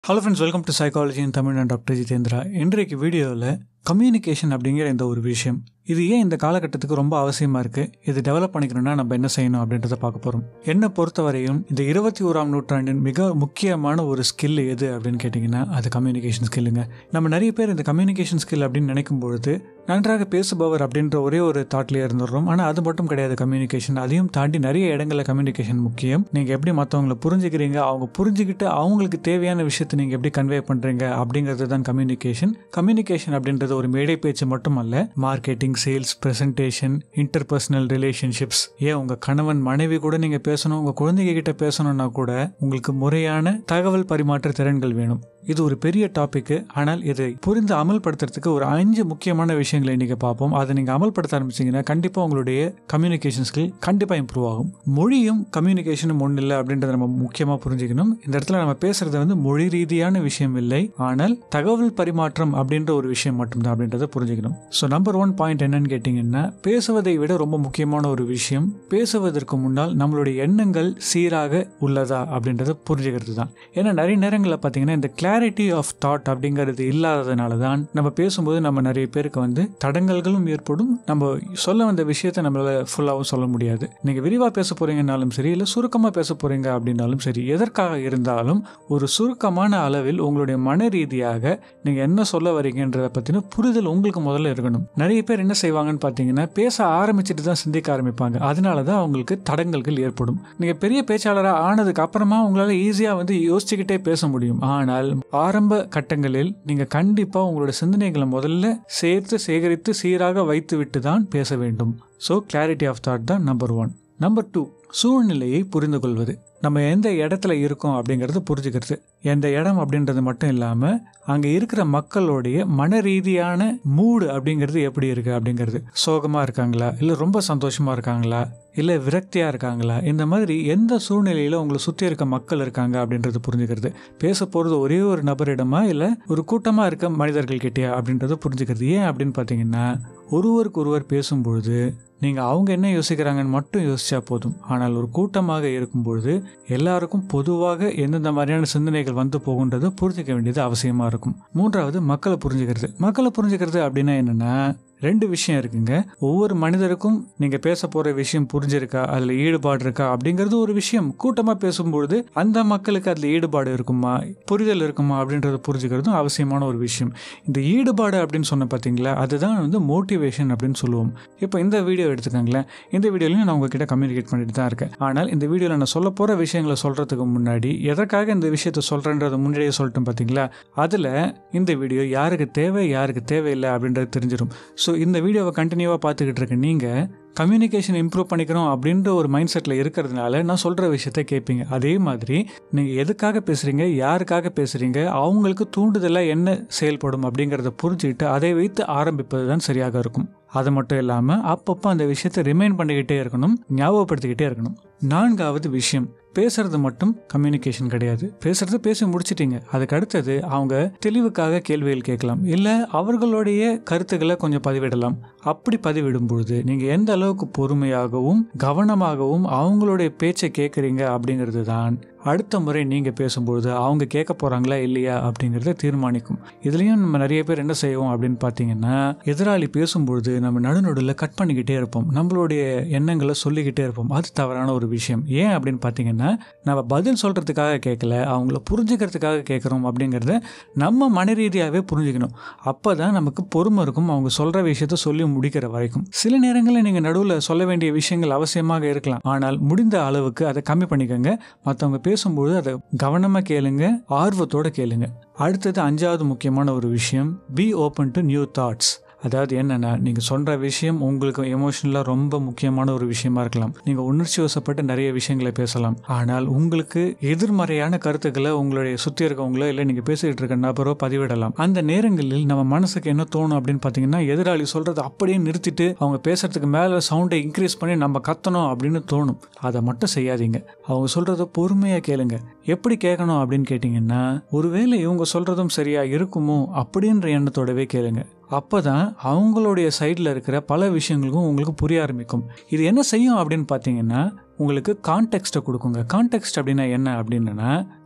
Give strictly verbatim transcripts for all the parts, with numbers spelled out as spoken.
Hello friends, welcome to psychology in Tamil. நான் doctor Jitendra. இன்றைக்கு வீடியோவில் கம்யூனிகேஷன் அப்படிங்கிற இந்த ஒரு விஷயம், இது ஏன் இந்த காலகட்டத்துக்கு ரொம்ப அவசியமாக இருக்குது, இது டெவலப் பண்ணிக்கணும்னா நம்ம என்ன செய்யணும் அப்படின்றத பார்க்க போகிறோம். என்னை பொறுத்தவரையும் இந்த இருபத்தி ஓராம் நூற்றாண்டின் மிக முக்கியமான ஒரு ஸ்கில் எது அப்படின்னு கேட்டிங்கன்னா அது கம்யூனிகேஷன் ஸ்கில்லுங்க. நம்ம நிறைய பேர் இந்த கம்யூனிகேஷன் ஸ்கில் அப்படின்னு நினைக்கும் பொழுது நன்றாக பேசுபவர் அப்படின்ற ஒரே ஒரு தாட்லேயே இருந்துடுறோம். ஆனால் அது மட்டும் கிடையாது கம்யூனிகேஷன். அதையும் தாண்டி நிறைய இடங்களில் கம்யூனிகேஷன் முக்கியம். நீங்கள் எப்படி மற்றவங்களை புரிஞ்சுக்கிறீங்க, அவங்க புரிஞ்சுக்கிட்டு அவங்களுக்கு தேவையான விஷயத்தை நீங்கள் எப்படி கன்வே பண்ணுறீங்க அப்படிங்கிறது தான் கம்யூனிகேஷன். கம்யூனிகேஷன் அப்படின்றது ஒரு மேடை பேச்சு மட்டும் அல்ல. Marketing, sales, presentation, interpersonal relationships, ஏன் உங்க கணவன் மனைவி கூட நீங்க பேசணும், உங்க குழந்தைங்க கிட்ட பேசணும்னா கூட உங்களுக்கு முறையான தகவல் பரிமாற்ற திறன்கள் வேணும். இது ஒரு பெரிய டாபிக். ஆனால் இதை புரிந்து அமல்படுத்துறதுக்கு ஒரு அஞ்சு முக்கியமான விஷயங்களை இன்னைக்கு பார்ப்போம். அதை நீங்க அமல்படுத்த ஆரம்பிச்சீங்கன்னா கண்டிப்பா உங்களுடைய கம்யூனிகேஷன் ஸ்கில் கண்டிப்பா இம்ப்ரூவ் ஆகும். மொழியும் கம்யூனிகேஷனும் ஒன்றும் இல்லை அப்படின்றத நம்ம முக்கியமா புரிஞ்சுக்கணும். இந்த இடத்துல நம்ம பேசுறது வந்து மொழி ரீதியான விஷயம் இல்லை, ஆனால் தகவல் பரிமாற்றம் அப்படின்ற ஒரு விஷயம் மட்டும்தான் அப்படின்றத புரிஞ்சுக்கணும். ஸோ நம்பர் ஒன் பாயிண்ட் என்னன்னு கேட்டீங்கன்னா, பேசுவதை விட ரொம்ப முக்கியமான ஒரு விஷயம், பேசுவதற்கு முன்னால் நம்மளுடைய எண்ணங்கள் சீராக உள்ளதா அப்படின்றத புரிஞ்சுக்கிறது தான். ஏன்னா நிறைய நேரங்களில் பார்த்தீங்கன்னா இந்த கிளாரிட்டி ஆஃப் தாட் அப்படிங்கிறது இல்லாததுனால தான் நம்ம பேசும்போது நம்ம நிறைய பேருக்கு வந்து தடங்கல்களும் ஏற்படும். நம்ம சொல்ல வந்த விஷயத்தை நம்மளால ஃபுல்லாகவும் சொல்ல முடியாது. நீங்கள் விரிவாக பேச போறீங்கன்னாலும் சரி, இல்லை சுருக்கமாக பேச போறீங்க அப்படின்னாலும் சரி, எதற்காக இருந்தாலும் ஒரு சுருக்கமான அளவில் உங்களுடைய மன ரீதியாக நீங்கள் என்ன சொல்ல வரீங்கன்றத பற்றின புரிதல் உங்களுக்கு முதல்ல இருக்கணும். நிறைய பேர் என்ன செய்வாங்கன்னு பார்த்தீங்கன்னா, பேச ஆரம்பிச்சுட்டு தான் சிந்திக்க ஆரம்பிப்பாங்க. அதனால தான் அவங்களுக்கு தடங்கல்கள் ஏற்படும். நீங்கள் பெரிய பேச்சாளராக ஆனதுக்கு அப்புறமா உங்களால் ஈஸியாக வந்து யோசிச்சுக்கிட்டே பேச முடியும். ஆனால் ஆரம்ப கட்டங்களில் நீங்க கண்டிப்பா உங்களோட சிந்தனைகளை முதல்ல சேர்த்து சேகரித்து சீராக வைத்து விட்டு தான் பேச வேண்டும். ஸோ கிளாரிட்டி ஆஃப் தாட் தான் நம்பர் ஒன். நம்பர் டூ, சூழ்நிலையை புரிந்து கொள்வது. நம்ம எந்த இடத்துல இருக்கோம் அப்படிங்கிறது புரிஞ்சுக்கிறது. எந்த இடம் அப்படின்றது மட்டும் இல்லாமல் அங்கே இருக்கிற மக்களுடைய மன ரீதியான மூடு அப்படிங்கிறது எப்படி இருக்குது அப்படிங்கிறது. சோகமாக இருக்காங்களா, இல்லை ரொம்ப சந்தோஷமாக இருக்காங்களா, இல்லை விரக்தியாக இருக்காங்களா, இந்த மாதிரி எந்த சூழ்நிலையில் உங்களை சுற்றி இருக்க மக்கள் இருக்காங்க அப்படின்றது புரிஞ்சுக்கிறது. பேச போகிறது ஒரே ஒரு நபரிடமா இல்லை ஒரு கூட்டமாக இருக்க மனிதர்கள் கிட்டேயா அப்படின்றத புரிஞ்சுக்கிறது. ஏன் அப்படின்னு பார்த்தீங்கன்னா, ஒருவருக்கு ஒருவர் பேசும்பொழுது நீங்கள் அவங்க என்ன யோசிக்கிறாங்கன்னு மட்டும் யோசிச்சா போதும். ஆனால் ஒரு கூட்டமாக இருக்கும்பொழுது எல்லாருக்கும் பொதுவாக எந்தெந்த மாதிரியான சிந்தனைகள் வந்து போகுன்றது புரிஞ்சிக்க வேண்டியது அவசியமாக இருக்கும். மூன்றாவது, மக்களை புரிஞ்சுக்கிறது. மக்களை புரிஞ்சுக்கிறது அப்படின்னா என்னென்னா, ரெண்டு விஷயம் இருக்குங்க. ஒவ்வொரு மனிதருக்கும் நீங்கள் பேச போகிற விஷயம் புரிஞ்சிருக்கா, அதில் ஈடுபாடு இருக்கா அப்படிங்கிறது ஒரு விஷயம். கூட்டமாக பேசும்பொழுது அந்த மக்களுக்கு அதில் ஈடுபாடு இருக்குமா, புரிதல் இருக்குமா அப்படின்றத புரிஞ்சுக்கிறதும் அவசியமான ஒரு விஷயம். இந்த ஈடுபாடு அப்படின்னு சொன்ன பார்த்தீங்களா, அதுதான் வந்து மோட்டிவேஷன் அப்படின்னு சொல்லுவோம். இப்போ இந்த வீடியோ எடுத்துக்கோங்களேன். இந்த வீடியோலையும் நான் உங்ககிட்ட கம்யூனிகேட் பண்ணிட்டு தான் இருக்கேன். ஆனால் இந்த வீடியோவில் நான் சொல்ல போகிற விஷயங்களை சொல்கிறதுக்கு முன்னாடி எதற்காக இந்த விஷயத்தை சொல்கிறேன்றதை முன்னாடியே சொல்லிட்டேன் பார்த்தீங்களா, அதில் இந்த வீடியோ யாருக்கு தேவை யாருக்கு தேவையில்லை அப்படின்றது தெரிஞ்சிடும். ஸோ இந்த வீடியோவை கண்டினியூவாக பார்த்துக்கிட்டு இருக்க நீங்கள் கம்யூனிகேஷன் இம்ப்ரூவ் பண்ணிக்கணும் அப்படின்ற ஒரு மைண்ட் செட்டில் இருக்கிறதுனால நான் சொல்கிற விஷயத்த கேட்பீங்க. அதே மாதிரி நீங்கள் எதுக்காக பேசுகிறீங்க, யாருக்காக பேசுகிறீங்க, அவங்களுக்கு தூண்டுதலாக என்ன செயல்படும் அப்படிங்கிறத புரிஞ்சுக்கிட்டு அதை வைத்து ஆரம்பிப்பது தான் சரியாக இருக்கும். அது மட்டும் இல்லாமல் அப்பப்போ அந்த விஷயத்தை ரிமைண்ட் பண்ணிக்கிட்டே இருக்கணும், ஞாபகப்படுத்திக்கிட்டே இருக்கணும். நான்காவது விஷயம், பேசுறது மட்டும் கம்யூனிகேஷன் கிடையாது. பேசுறது பேசி முடிச்சிட்டீங்க, அதுக்கு அடுத்தது அவங்க தெளிவுக்காக கேள்விகள் கேட்கலாம், இல்லை அவர்களுடைய கருத்துக்களை கொஞ்சம் பதிவிடலாம். அப்படி பதிவிடும் பொழுது நீங்கள் எந்த அளவுக்கு பொறுமையாகவும் கவனமாகவும் அவங்களுடைய பேச்சை கேட்குறீங்க அப்படிங்கிறது தான் அடுத்த முறை நீங்கள் பேசும்பொழுது அவங்க கேட்க போகிறாங்களா இல்லையா அப்படிங்கிறத தீர்மானிக்கும். இதுலேயும் நம்ம நிறைய பேர் என்ன செய்வோம் அப்படின்னு பார்த்தீங்கன்னா, எதிராளி பேசும்பொழுது நம்ம நடுநடுவில் கட் பண்ணிக்கிட்டே இருப்போம், நம்மளுடைய எண்ணங்களை சொல்லிக்கிட்டே இருப்போம். அது தவறான ஒரு விஷயம். ஏன் அப்படின்னு பார்த்தீங்கன்னா, நம்ம பதில் சொல்கிறதுக்காக கேட்கல, அவங்கள புரிஞ்சுக்கிறதுக்காக கேட்குறோம் அப்படிங்கிறத நம்ம மன ரீதியாகவே புரிஞ்சுக்கணும். அப்போ தான் நமக்கு பொறுமை இருக்கும் அவங்க சொல்கிற விஷயத்த சொல்லி முடிக்கிற வரைக்கும். சில நேரங்களில் நீங்கள் நடுவில் சொல்ல வேண்டிய விஷயங்கள் அவசியமாக இருக்கலாம், ஆனால் முடிந்த அளவுக்கு அதை கம்மி பண்ணிக்கோங்க. மற்றவங்க பேசும்போது அதை கவனமாக கேளுங்க, ஆர்வத்தோட கேளுங்க. அடுத்தது அஞ்சாவது முக்கியமான ஒரு விஷயம், be open to new thoughts. அதாவது என்னென்னா, நீங்கள் சொல்கிற விஷயம் உங்களுக்கு எமோஷனலாக ரொம்ப முக்கியமான ஒரு விஷயமா இருக்கலாம். நீங்கள் உணர்ச்சி வசப்பட்டு நிறைய விஷயங்களை பேசலாம். ஆனால் உங்களுக்கு எதிர்மறையான கருத்துக்களை உங்களுடைய சுற்றி இருக்கவங்களோ இல்லை நீங்கள் பேசிகிட்டு இருக்க நபரோ பதிவிடலாம். அந்த நேரங்களில் நம்ம மனசுக்கு என்ன தோணும் அப்படின்னு பார்த்தீங்கன்னா, எதிராளி சொல்கிறத அப்படியே நிறுத்திட்டு அவங்க பேசுறதுக்கு மேலே சவுண்டை இன்க்ரீஸ் பண்ணி நம்ம கத்தணும் அப்படின்னு தோணும். அதை மட்டும் செய்யாதீங்க. அவங்க சொல்கிறத பொறுமையாக கேளுங்க. எப்படி கேட்கணும் அப்படின்னு கேட்டிங்கன்னா, ஒருவேளை இவங்க சொல்கிறதும் சரியா இருக்குமோ அப்படின்ற எண்ணத்தோடவே கேளுங்க. அப்போ தான் அவங்களுடைய சைடில் இருக்கிற பல விஷயங்களுக்கும் உங்களுக்கு புரிய ஆரம்பிக்கும். இது என்ன செய்யும் அப்படின்னு பார்த்தீங்கன்னா, உங்களுக்கு கான்டெக்ஸ்ட்டை கொடுக்குங்க. கான்டெக்ஸ்ட் அப்படின்னா என்ன அப்படின்னா,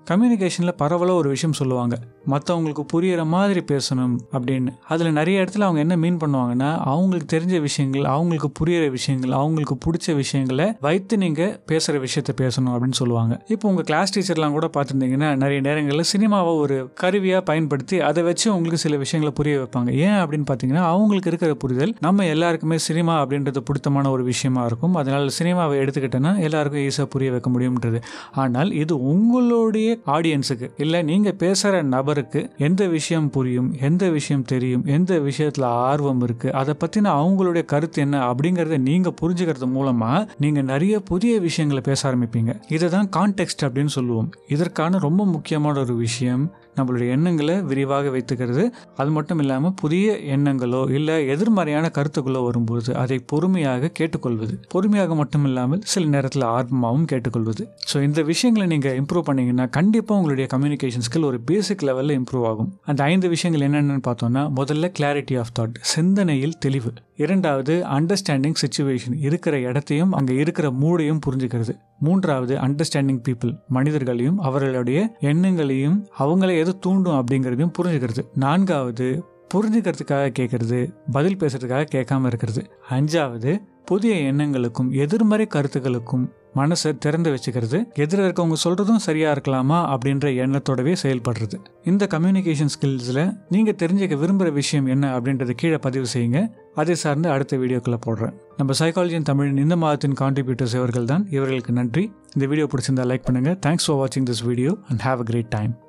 கம்யூனிகேஷனில் பரவலாக ஒரு விஷயம் சொல்லுவாங்க, மற்றவங்களுக்கு புரிகிற மாதிரி பேசணும் அப்படின்னு. அதில் நிறைய இடத்துல அவங்க என்ன மீன் பண்ணுவாங்கன்னா, அவங்களுக்கு தெரிஞ்ச விஷயங்கள், அவங்களுக்கு புரிகிற விஷயங்கள், அவங்களுக்கு பிடிச்ச விஷயங்களை வைத்து நீங்கள் பேசுகிற விஷயத்த பேசணும் அப்படின்னு சொல்லுவாங்க. இப்போ உங்கள் கிளாஸ் டீச்சர்லாம் கூட பார்த்துருந்தீங்கன்னா நிறைய நேரங்களில் சினிமாவை ஒரு கருவியாக பயன்படுத்தி அதை வச்சு உங்களுக்கு சில விஷயங்களை புரிய வைப்பாங்க. ஏன் அப்படின்னு பார்த்தீங்கன்னா, அவங்களுக்கு இருக்கிற புரிதல் நம்ம எல்லாருக்குமே சினிமா அப்படின்றது பிடித்தமான ஒரு விஷயமா இருக்கும். அதனால் சினிமாவை எடுத்துக்கிட்டேன்னா எல்லாருக்கும் ஈஸியாக புரிய வைக்க முடியும்ன்றது. ஆனால் இது உங்களுடைய ஆடியன்ஸுக்கு இல்லை, நீங்கள் பேசுகிற நபருக்கு எந்த விஷயம் புரியும், எந்த விஷயம் தெரியும், எந்த விஷயத்தில் ஆர்வம் இருக்குது, அதை பற்றின அவங்களுடைய கருத்து என்ன அப்படிங்கிறத நீங்கள் புரிஞ்சுக்கிறது மூலமாக நீங்கள் நிறைய புதிய விஷயங்களை பேச ஆரம்பிப்பீங்க. இதை தான் கான்டெக்ஸ்ட் அப்படின்னு சொல்லுவோம். இதற்கான ரொம்ப முக்கியமான ஒரு விஷயம் நம்மளுடைய எண்ணங்களை விரிவாக வைத்துக்கிறது. அது மட்டும் இல்லாமல் புதிய எண்ணங்களோ இல்லை எதிர்மறையான கருத்துக்களோ வரும்போது அதை பொறுமையாக கேட்டுக்கொள்வது. பொறுமையாக மட்டும் இல்லாமல் சில நேரத்தில் ஆர்வமாகவும் கேட்டுக்கொள்வது. ஸோ இந்த விஷயங்களை நீங்கள் இம்ப்ரூவ் பண்ணிங்கன்னா கண்டிப்பாக உங்களுடைய கம்யூனிகேஷன் ஸ்கில் ஒரு பேசிக் லெவலில் இம்ப்ரூவ் ஆகும். அந்த ஐந்து விஷயங்கள் என்னென்னு பார்த்தோம்னா, முதல்ல கிளாரிட்டி ஆஃப் தாட், சிந்தனையில் தெளிவு. இரண்டாவது அண்டர்ஸ்டாண்டிங் சிச்சுவேஷன், இருக்கிற இடத்தையும் அங்கே இருக்கிற மூடையும் புரிஞ்சுக்கிறது. மூன்றாவது அண்டர்ஸ்டாண்டிங் பீப்புள், மனிதர்களையும் அவர்களுடைய எண்ணங்களையும் அவங்களை எது தூண்டும் அப்படிங்கிறதையும் புரிஞ்சுக்கிறது. நான்காவது புரிஞ்சுக்கிறதுக்காக கேட்கறது, பதில் பேசுறதுக்காக கேட்காம இருக்கிறது. அஞ்சாவது புதிய எண்ணங்களுக்கும் எதிர்மறை கருத்துக்களுக்கும் மனசை திறந்து வச்சுக்கிறது. எதிர இருக்கவங்க சொல்றதும் சரியா இருக்கலாமா அப்படின்ற எண்ணத்தோடவே செயல்படுறது. இந்த கம்யூனிகேஷன் ஸ்கில்ஸில் நீங்கள் தெரிஞ்சுக்க விரும்புகிற விஷயம் என்ன அப்படின்றத கீழே பதிவு செய்யுங்க. அதை சார்ந்து அடுத்த வீடியோக்குள்ள போடுறேன். நம்ம சைக்காலஜி இன் தமிழின் இந்த மாதத்தின் கான்ட்ரிபியூட்டர்ஸ் இவர்கள் தான். இவர்களுக்கு நன்றி. இந்த வீடியோ பிடிச்சிருந்தா லைக் பண்ணுங்க. தேங்க்ஸ் ஃபார் வாட்சிங் this video and have a great time.